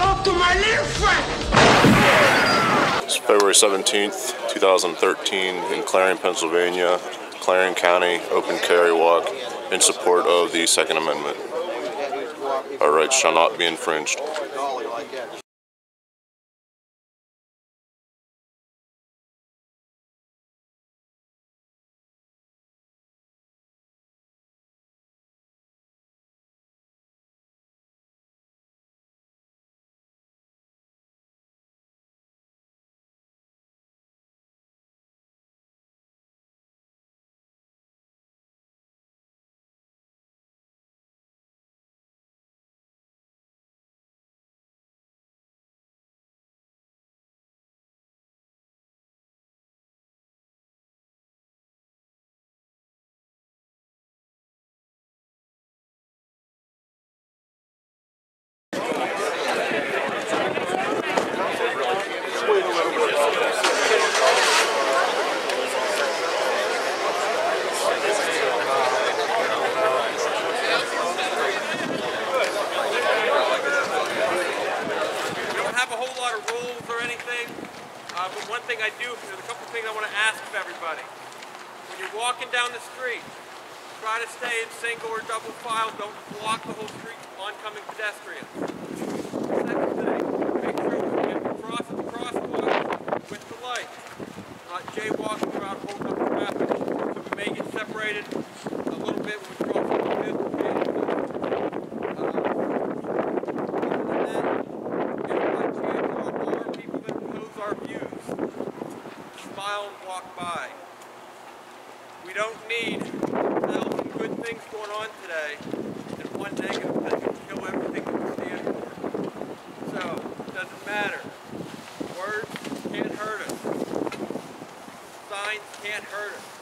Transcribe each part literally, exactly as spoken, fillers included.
hello to my little friend. It's February seventeenth, two thousand thirteen in Clarion, Pennsylvania. Clarion County Open Carry Walk in support of the Second Amendment. Our rights shall not be infringed. Uh, but one thing I do, there's a couple things I want to ask of everybody. When you're walking down the street, try to stay in single or double file. Don't block the whole street for oncoming pedestrians. Second thing, make sure you cross at the crosswalk with the light. Not jaywalking around holding up traffic. So we may get separated a little bit when we cross over the middle. Walk by. We don't need a thousand good things going on today and one negative thing can kill everything that we stand for. So, it doesn't matter. Words can't hurt us. Signs can't hurt us.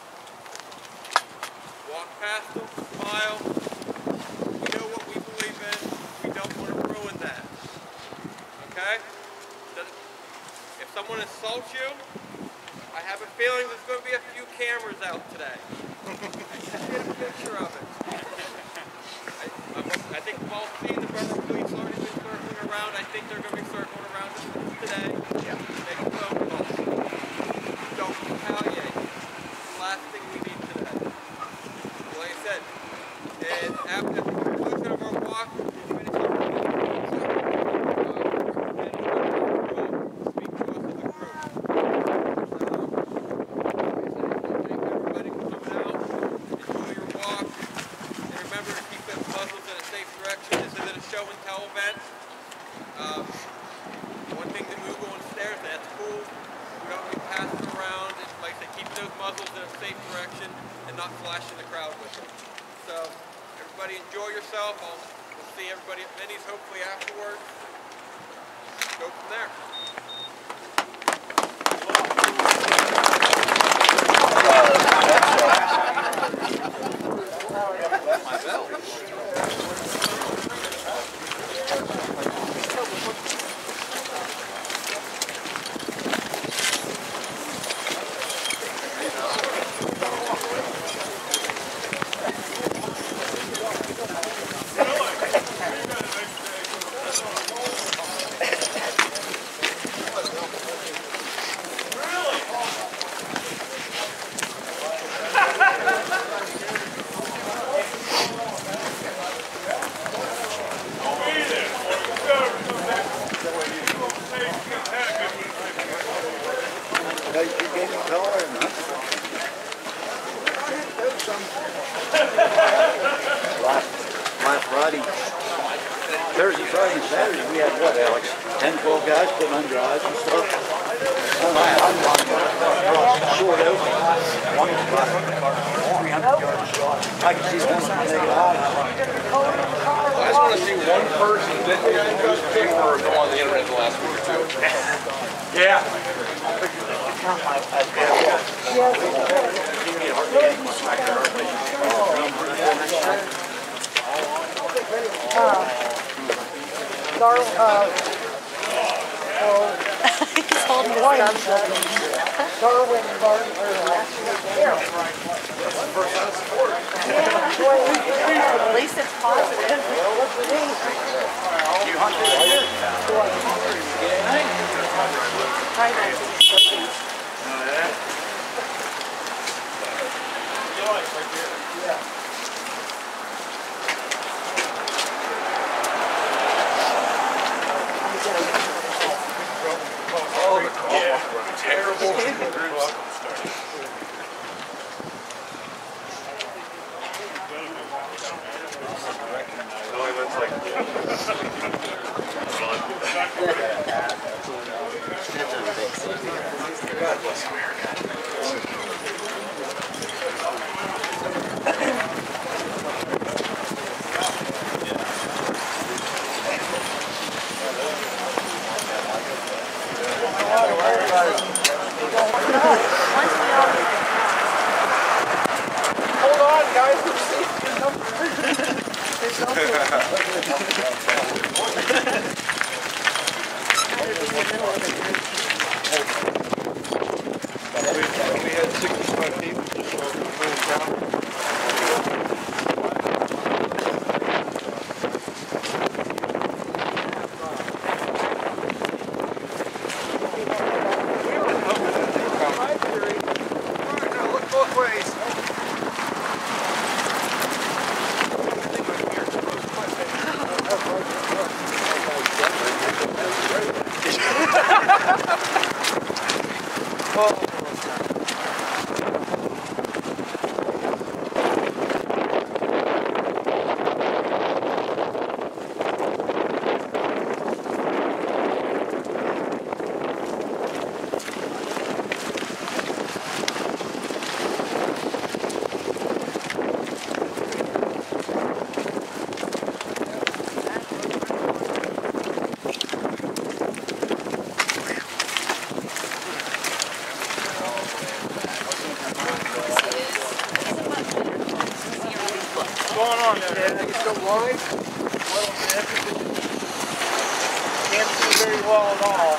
Walk past them, smile. We know what we believe in. We don't want to ruin that. Okay? If someone insults you, I have a feeling there's going to be a few cameras out today. I just get a picture of it. I, I think we've all seen the Borough Police already been circling around. I think they're going to be circling around today. Yeah. Make a phone call. Don't retaliate. It's the last thing we need today. Like I said, and after the conclusion of our walk, we'll finish up the show and tell event. Um, one thing that we go on stairs, that's cool. We don't be passing around. And like I said, keep those muzzles in a safe direction and not flashing the crowd with them. So everybody enjoy yourself. I'll, we'll see everybody at Vinnie's hopefully afterwards. Go from there. My belt. Last Friday, Thursday, Friday, and Saturday, we had what, Alex? ten, twelve guys putting on drives and stuff. I'm short open. One three hundred yards shot. I can see one from the naked eye. I just want to see one person that did a newspaper or go on the internet the last week or two. Yeah. Dar, uh, oh, he's holding his gun. Darwin, Darwin, or, uh, yeah. That's the first time support. Yeah, At least it's positive. You hunt this year? Try that. Hold on, guys. We had sixty-five people just over the whole town. Can't see very well at all.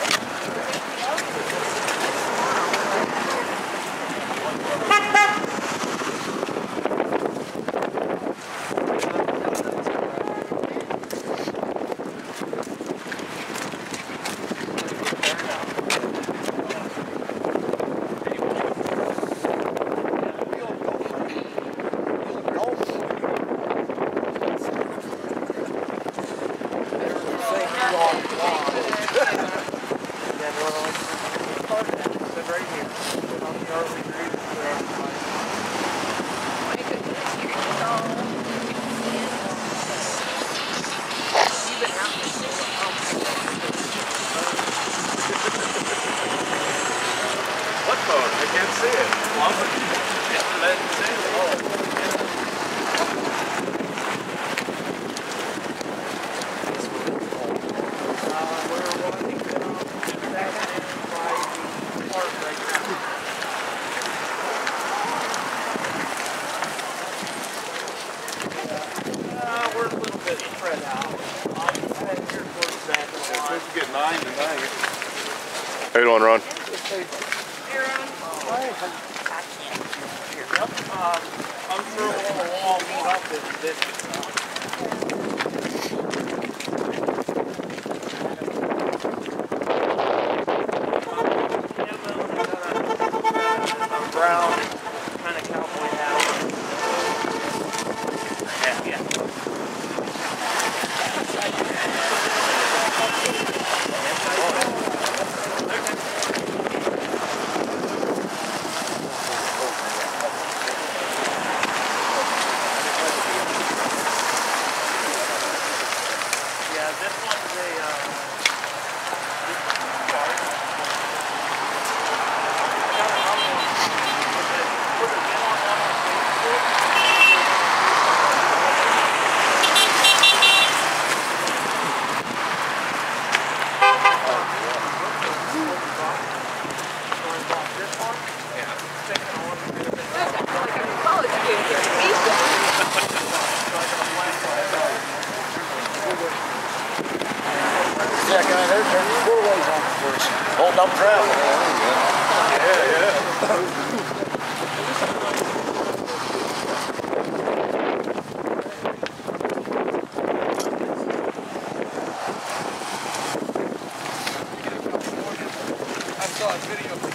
What phone? I can't see it. I didn't see it. We're a little bit spread out. Here's where it's at. Supposed to get nine tonight. How you doing, Ron? Uh, I'm sure we'll all meet up in this. Brown, kind of cowboy hat. Yeah, yeah.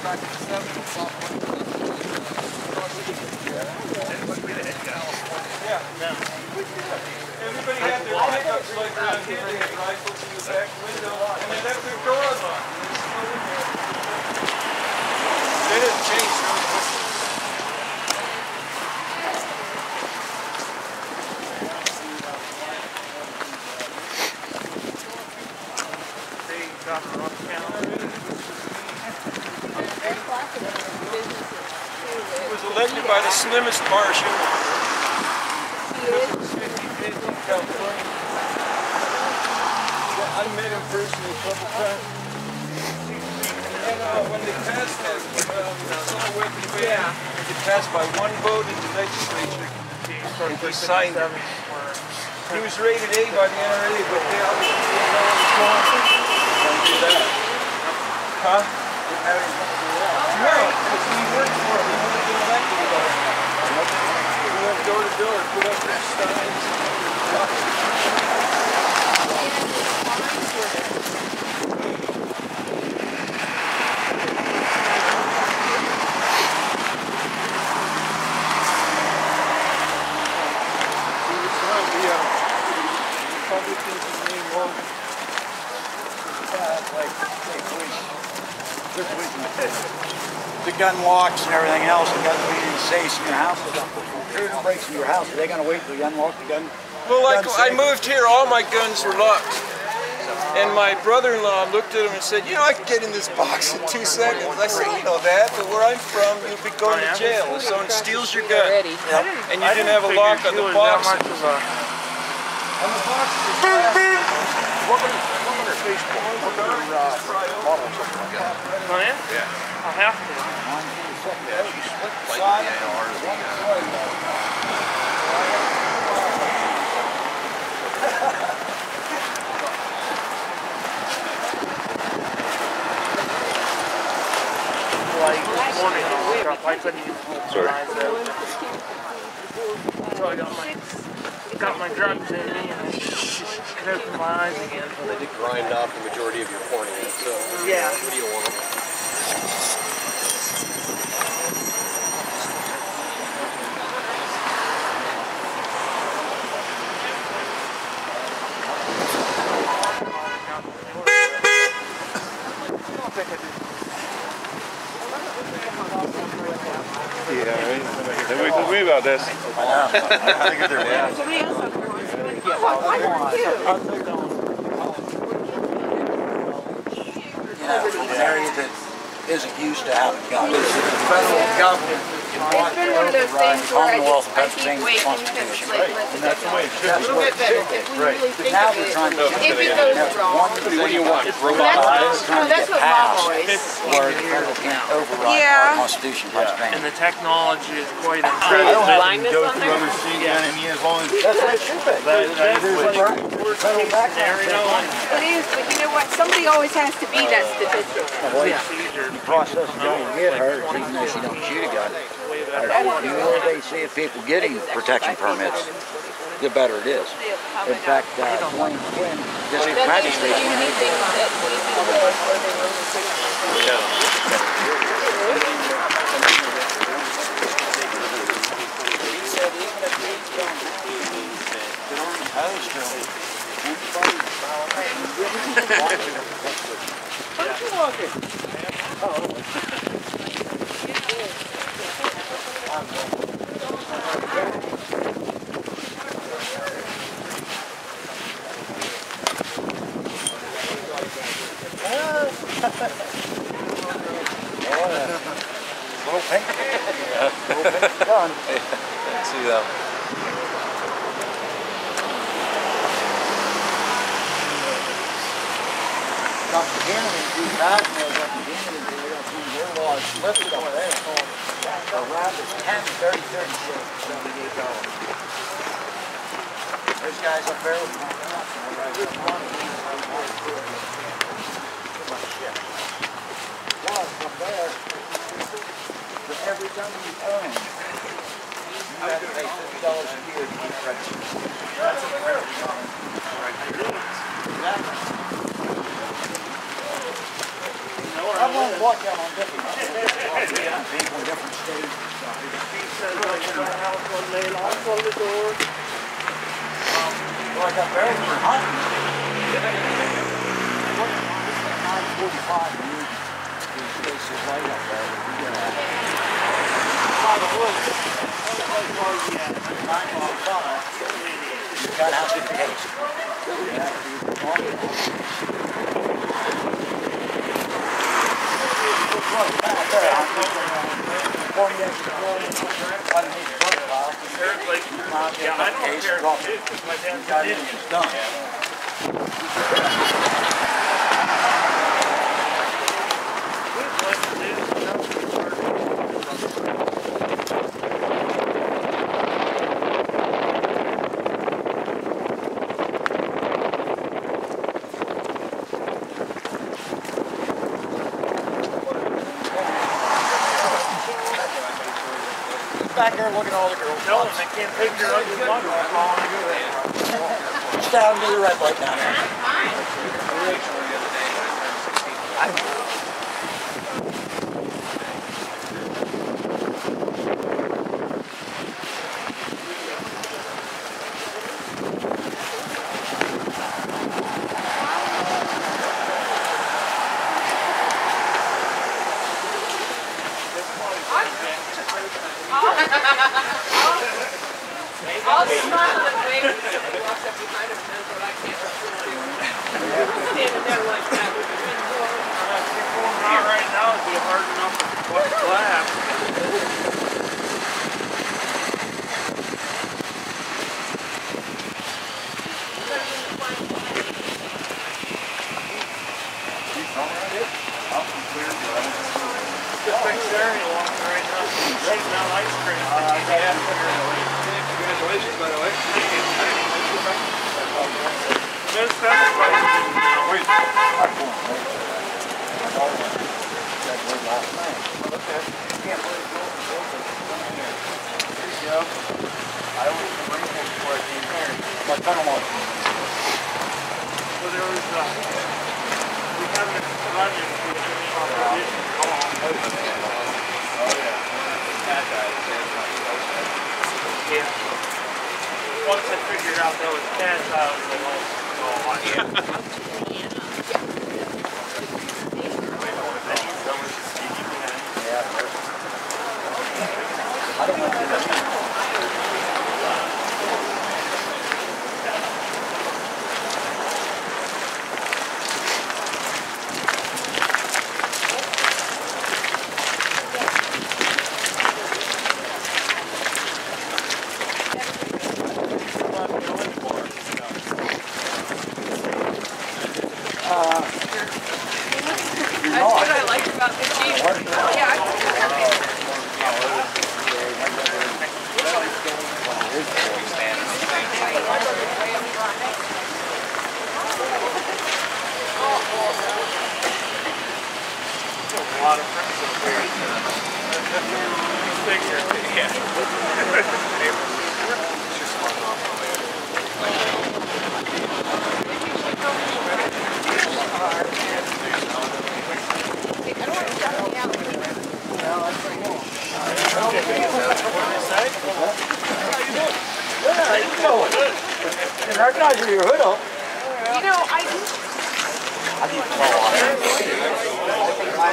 Everybody had their pickups like around here, they had rifles in the back window, and they left their doors on. They didn't change them. He was elected by the slimmest marshal. I met him personally a couple times. And uh, when they passed that, um, Summer Weapons Bill, yeah. It passed by one vote in the legislature. And he signed it. He was rated A by the N R A, but they obviously didn't know what was going on. Don't do that. Huh? No, because he worked for him. He would have been elected by him. He went door to door, put up their signs. The gun locks and everything else, the gun being safe in your house. If it breaks in your house, are they going to wait till you unlock the gun? Well, like I moved here, all my guns were locked. And my brother-in-law looked at him and said, you know, I can get in this box in two seconds. I said, you know that, but where I'm from, you'll be going to jail if someone steals your gun. And you didn't have a lock on the box. On the boxes, what about their Facebook? What about their uh, model or something like that? Oh, yeah? Yeah. I'll have to. Yeah, she split like the A R, the Like this morning, I couldn't even hold my eyes out. So I got my got my drugs in me and I could open my eyes again. Well, they did grind off the majority of your cornea, so yeah. What do you want? Yeah, right? They wait to me about this. I think they're yeah. Somebody else up there wants to do it. Why don't you? You know, an area that isn't used to having guns. The federal government can want It's been to one of those override things the where I Commonwealth of just, I keep Pennsylvania's waiting because Constitution. it's like, let the And that's the way it should technology a little bit better. If we really But think now of they're it, trying to if it goes wrong. What do you want? Robot eyes No, trying to that's get what Mom passed always. where the federal can't override Yeah. our Constitution of And Pennsylvania. the technology is quite I incredible. don't have to go through other scenes, I mean, as long as That's what it should be. Federal background check. It is, but you know what? Somebody always has to be that statistic. The process of going to get her, even though she don't shoot a gun. The more they see of people getting protection permits, the better it is. In fact, uh, Wayne Quinn, district magistrate, Do anything that we do before they were he said even if we don't get on the post to anybody, don't you walk it? Little pink. Little pink gun. See them. Up the beginning, two thousand, there was up the beginning, they were up in their laws, lifted over there. Around is ten, thirty, thirty-six, seventy-eight dollars. There's guys up there with my there's one of these right there. My ship. Was up there. For every gun you own, you have to pay fifty dollars a year to get registered. That's a very common right there. Exactly. How long only walk down on different people in different states. He says, like, in my house one day, I'll close the door. Um, well, I got married for hunting. nine forty-five, and you, these places right up there. You know. By the woods, nine forty-five, you gotta have the case. You have to be on it. Back there, I'm thinking, forty-eight underneath the front pile. Yeah, I don't care if it is, because my dad's Got it, Indian. it's done. We'd like to do Back there looking at all the girls. Tell them they can't take your ugly mother off all I do that. Just down to the red light down there. I'll smile and wave and he walks up behind him and says what I can't do. Standing there like that with his big door. If you're going out right now, it'd be hard enough to clap. The big area walking right now, shaking out ice cream. Congratulations, by the way. Miss everybody. Wait. I always bring them before I came here. My tunnel on. Well, there was, uh, we haven't run into the competition. Oh, yeah. That guy. Yeah. Once I figured out that was cats, I was like, oh, oh yeah. I don't want to do that. That's what I like about the Jeep. Yeah, A lot of friends up here. Figure. Yeah. I recognize your hood up. you know, I do. I need to fall off.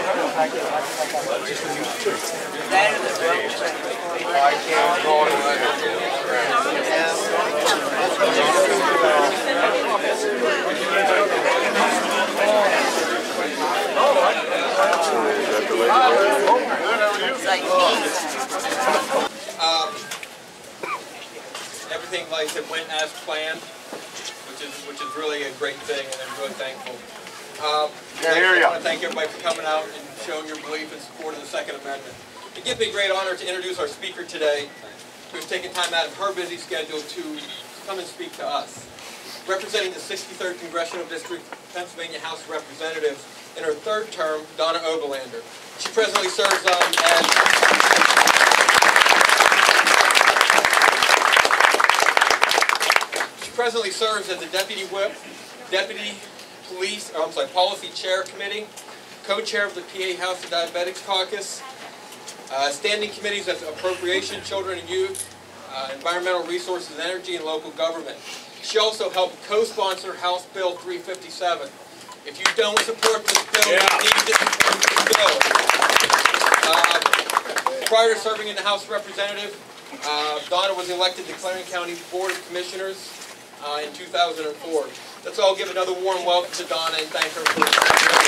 Um, everything, like I said, went as planned, which is which is really a great thing, and I'm really thankful. Um, Yeah, like I hear said, ya. I want to thank everybody for coming out and showing your belief and support of the Second Amendment. It gives me great honor to introduce our speaker today, who's taken time out of her busy schedule to come and speak to us. Representing the sixty-third Congressional District, Pennsylvania House of Representatives, in her third term, Donna Oberlander. She presently serves um, as she presently serves as the Deputy Whip, Deputy Police, or I'm sorry, Policy Chair Committee, co-chair of the P A House of Diabetics Caucus, uh, standing committees of Appropriation, Children and Youth, uh, Environmental Resources and Energy, and Local Government. She also helped co-sponsor House Bill three fifty-seven. If you don't support this bill, yeah. you need to support this bill. Uh, prior to serving in the House of Representatives, uh, Donna was elected to Clarion County Board of Commissioners uh, in two thousand four. Let's all give another warm welcome to Donna and thank her for her.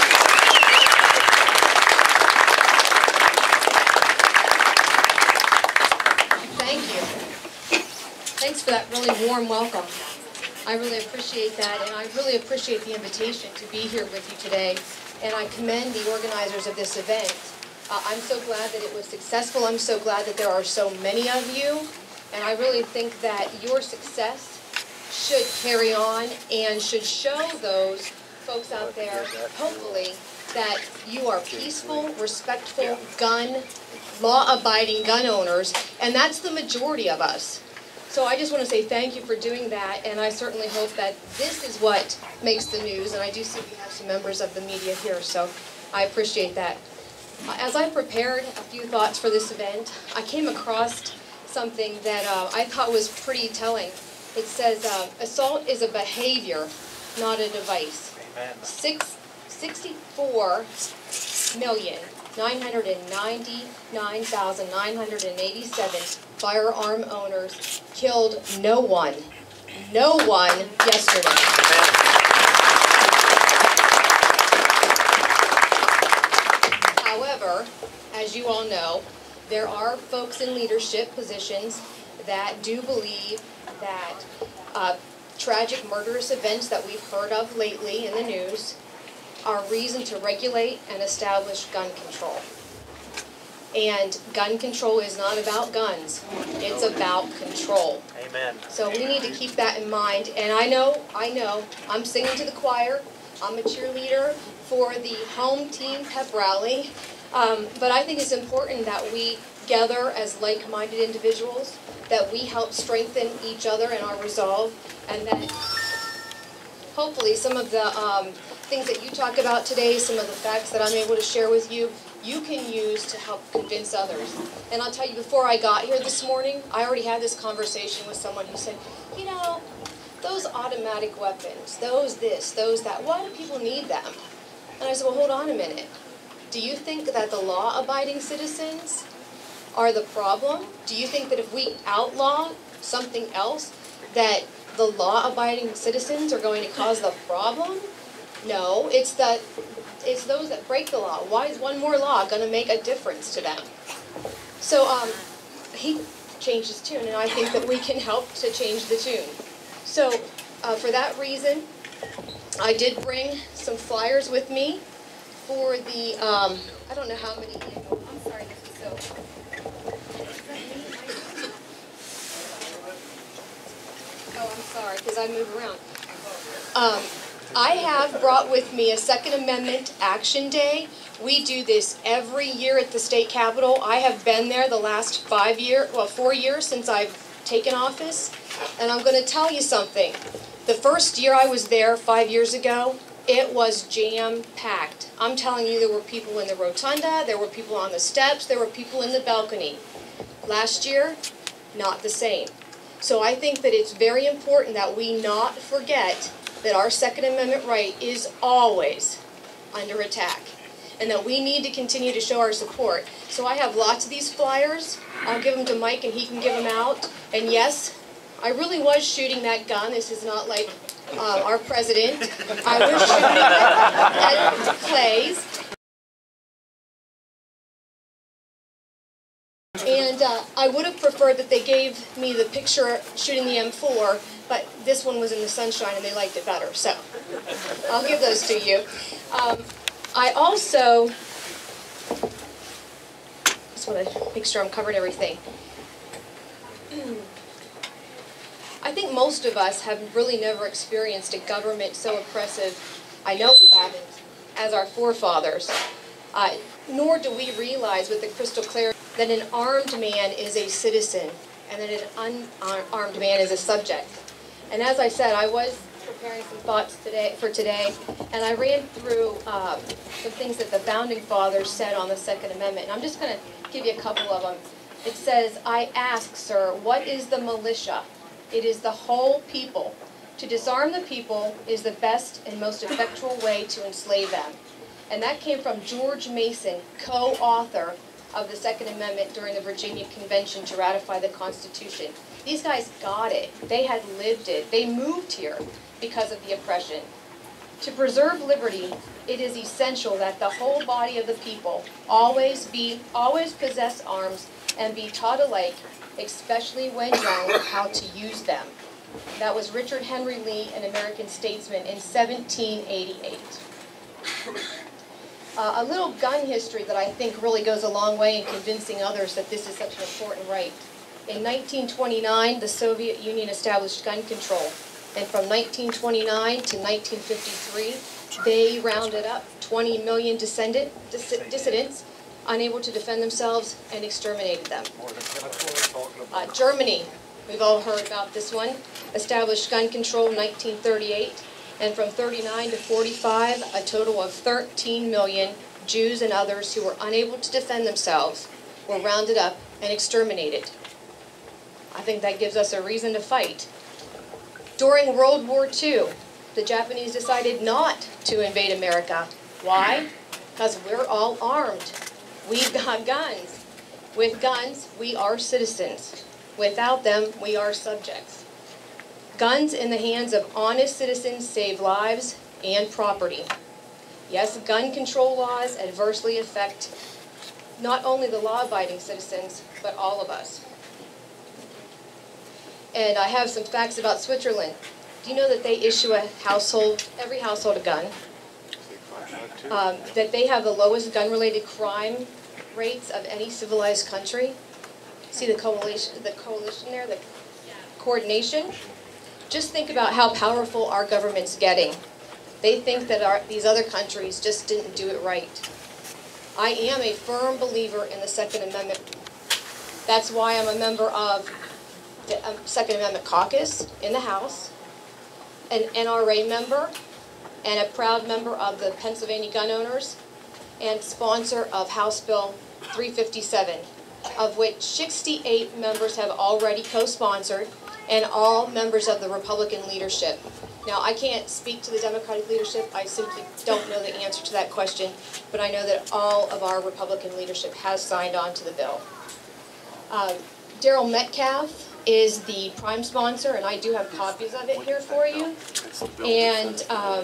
Thank you. Thanks for that really warm welcome. I really appreciate that, and I really appreciate the invitation to be here with you today, and I commend the organizers of this event. Uh, I'm so glad that it was successful. I'm so glad that there are so many of you, and I really think that your success should carry on and should show those folks out there, hopefully, that you are peaceful, respectful, gun, law-abiding gun owners, and that's the majority of us. So I just want to say thank you for doing that, and I certainly hope that this is what makes the news, and I do see we have some members of the media here, so I appreciate that. As I prepared a few thoughts for this event, I came across something that uh, I thought was pretty telling. It says, uh, assault is a behavior, not a device. Amen. Six, sixty-four million, nine hundred ninety-nine thousand, nine hundred eighty-seven firearm owners killed no one, no one yesterday. However, as you all know, there are folks in leadership positions that do believe that uh, tragic murderous events that we've heard of lately in the news are reason to regulate and establish gun control. And gun control is not about guns. It's about control. Amen. So we need to keep that in mind. And I know, I know, I'm singing to the choir. I'm a cheerleader for the home team pep rally. Um, but I think it's important that we gather as like-minded individuals, that we help strengthen each other in our resolve, and that hopefully some of the um, things that you talk about today, some of the facts that I'm able to share with you, you can use to help convince others. And I'll tell you, before I got here this morning, I already had this conversation with someone who said, you know, those automatic weapons, those this, those that, why do people need them? And I said, well, hold on a minute. Do you think that the law-abiding citizens are the problem? Do you think that if we outlaw something else, that the law-abiding citizens are going to cause the problem? No, it's that it's those that break the law. Why is one more law going to make a difference to them? So um, he changed his tune, and I think that we can help to change the tune. So uh, for that reason, I did bring some flyers with me for the, um, I don't know how many, I'm sorry, this is so, oh, I'm sorry, because I move around. Um, I have brought with me a Second Amendment Action Day. We do this every year at the state capitol. I have been there the last five years, well, four years since I've taken office. And I'm going to tell you something. The first year I was there, five years ago, it was jam-packed. I'm telling you, there were people in the rotunda, there were people on the steps, there were people in the balcony. Last year, not the same. So I think that it's very important that we not forget that our Second Amendment right is always under attack, and that we need to continue to show our support. So I have lots of these flyers. I'll give them to Mike and he can give them out. And yes, I really was shooting that gun. This is not like uh, our president. I was shooting at, at Clay's. And uh, I would have preferred that they gave me the picture shooting the M four, but this one was in the sunshine and they liked it better. So I'll give those to you. Um, I also just want to make sure I'm covered everything. I think most of us have really never experienced a government so oppressive, I know we haven't, as our forefathers. Uh, nor do we realize with the crystal clarity that an armed man is a citizen and that an unarmed man is a subject. And as I said, I was preparing some thoughts today for today, and I ran through um, some things that the Founding Fathers said on the Second Amendment, and I'm just going to give you a couple of them. It says, "I ask, sir, what is the militia? It is the whole people. To disarm the people is the best and most effectual way to enslave them." And that came from George Mason, co-author of the Second Amendment during the Virginia Convention to ratify the Constitution. These guys got it. They had lived it. They moved here because of the oppression. To preserve liberty, it is essential that the whole body of the people always be, always possess arms and be taught alike, especially when young, how to use them. That was Richard Henry Lee, an American statesman, in seventeen eighty-eight. Uh, a little gun history that I think really goes a long way in convincing others that this is such an important right. In nineteen twenty-nine, the Soviet Union established gun control, and from nineteen twenty-nine to nineteen fifty-three, they rounded up twenty million descendant, dis dissidents unable to defend themselves and exterminated them. Uh, Germany, we've all heard about this one, established gun control in nineteen thirty-eight, and from thirty-nine to forty-five, a total of thirteen million Jews and others who were unable to defend themselves were rounded up and exterminated. I think that gives us a reason to fight. During World War Two, the Japanese decided not to invade America. Why? Because we're all armed. We've got guns. With guns, we are citizens. Without them, we are subjects. Guns in the hands of honest citizens save lives and property. Yes, gun control laws adversely affect not only the law-abiding citizens, but all of us. And I have some facts about Switzerland. Do you know that they issue a household, every household a gun? Um, that they have the lowest gun-related crime rates of any civilized country? See the coalition, the coalition there, the coordination? Just think about how powerful our government's getting. They think that our, these other countries just didn't do it right. I am a firm believer in the Second Amendment. That's why I'm a member of the um, Second Amendment Caucus in the House, an N R A member, and a proud member of the Pennsylvania Gun Owners, and sponsor of House Bill three fifty-seven, of which sixty-eight members have already co-sponsored, and all members of the Republican leadership. Now, I can't speak to the Democratic leadership. I simply don't know the answer to that question, but I know that all of our Republican leadership has signed on to the bill. Um, Daryl Metcalf is the prime sponsor, and I do have copies of it here for you. And um,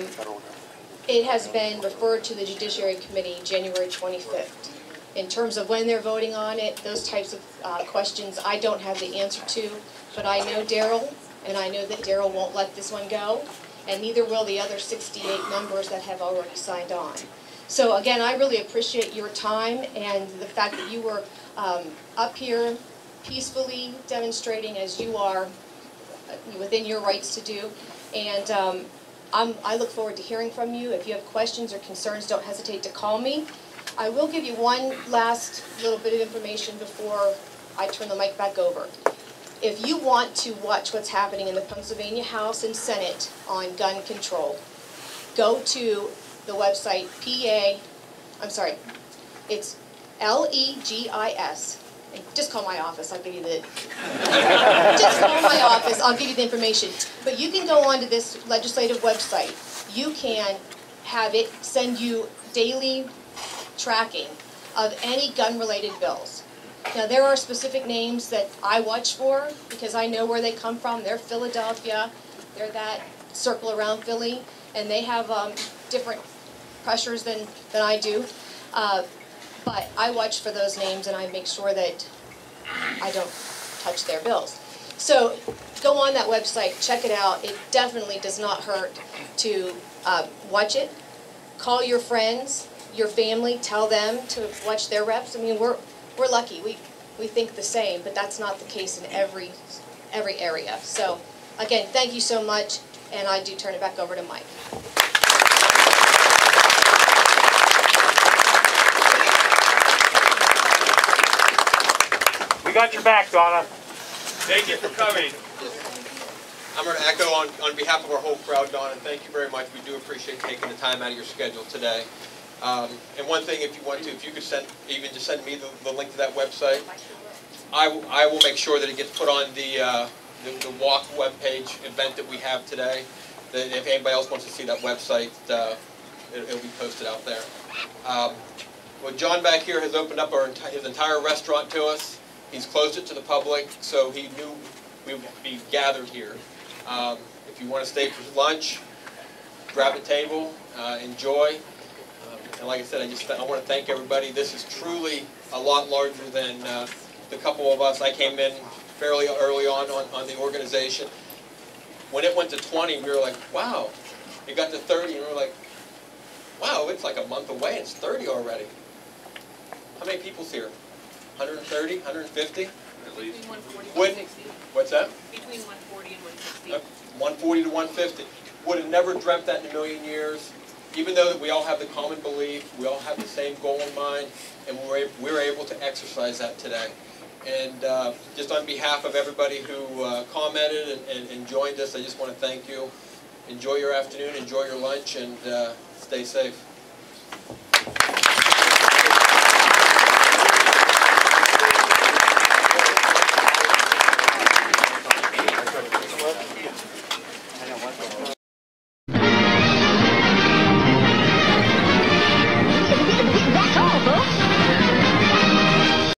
it has been referred to the Judiciary Committee January twenty-fifth. In terms of when they're voting on it, those types of uh, questions I don't have the answer to, but I know Daryl, and I know that Daryl won't let this one go, and neither will the other sixty-eight members that have already signed on. So again, I really appreciate your time and the fact that you were um, up here peacefully demonstrating as you are within your rights to do. And um, I'm, I look forward to hearing from you. If you have questions or concerns, don't hesitate to call me. I will give you one last little bit of information before I turn the mic back over. If you want to watch what's happening in the Pennsylvania House and Senate on gun control, go to the website P A, I'm sorry, it's L E G I S. Just call my office, I'll give you the, just call my office, I'll give you the information. But you can go onto this legislative website. You can have it send you daily tracking of any gun-related bills. Now, there are specific names that I watch for because I know where they come from. They're Philadelphia, they're that circle around Philly, and they have um, different pressures than, than I do. Uh, But I watch for those names and I make sure that I don't touch their bills. So go on that website, check it out. It definitely does not hurt to uh, watch it. Call your friends, your family, tell them to watch their reps. I mean, we're, we're lucky. We, we think the same, but that's not the case in every, every area. So again, thank you so much, and I do turn it back over to Mike. We got your back, Donna. Thank you for coming. I'm going to echo on, on behalf of our whole crowd, Don, and thank you very much. We do appreciate taking the time out of your schedule today. Um, and one thing, if you want to, if you could send, even just send me the, the link to that website, I, w I will make sure that it gets put on the, uh, the, the walk webpage event that we have today. That if anybody else wants to see that website, uh, it, it'll be posted out there. Um, well, John back here has opened up our, his entire restaurant to us. He's closed it to the public, so he knew we would be gathered here. Um, if you want to stay for lunch, grab a table, uh, enjoy. Um, and like I said, I just I want to thank everybody. This is truly a lot larger than uh, the couple of us. I came in fairly early on, on on the organization. When it went to twenty, we were like, wow. It got to thirty, and we were like, wow, it's like a month away, it's thirty already. How many people's here? one hundred thirty, one hundred fifty? At least. Between one forty and Would- one sixty. What's that? Between one forty and one sixty. Uh, one forty to one fifty. Would have never dreamt that in a million years. Even though that we all have the common belief, we all have the same goal in mind, and we're, we're able to exercise that today. And uh, just on behalf of everybody who uh, commented and, and, and joined us, I just want to thank you. Enjoy your afternoon, enjoy your lunch, and uh, stay safe.